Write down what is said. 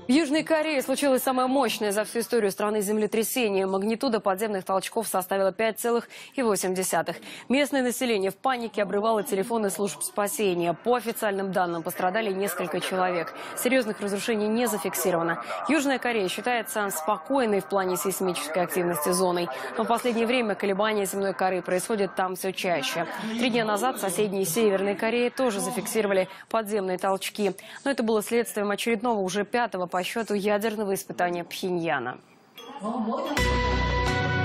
В Южной Корее случилось самое мощное за всю историю страны землетрясение. Магнитуда подземных толчков составила 5,8. Местное население в панике обрывало телефоны служб спасения. По официальным данным, пострадали несколько человек. Серьезных разрушений не зафиксировано. Южная Корея считается спокойной в плане сейсмической активности зоной. Но в последнее время колебания земной коры происходят там все чаще. 3 дня назад в соседней Северной Корее тоже зафиксировали подземные толчки. Но это было следствием очередного, уже 5-го по счету ядерного испытания Пхеньяна.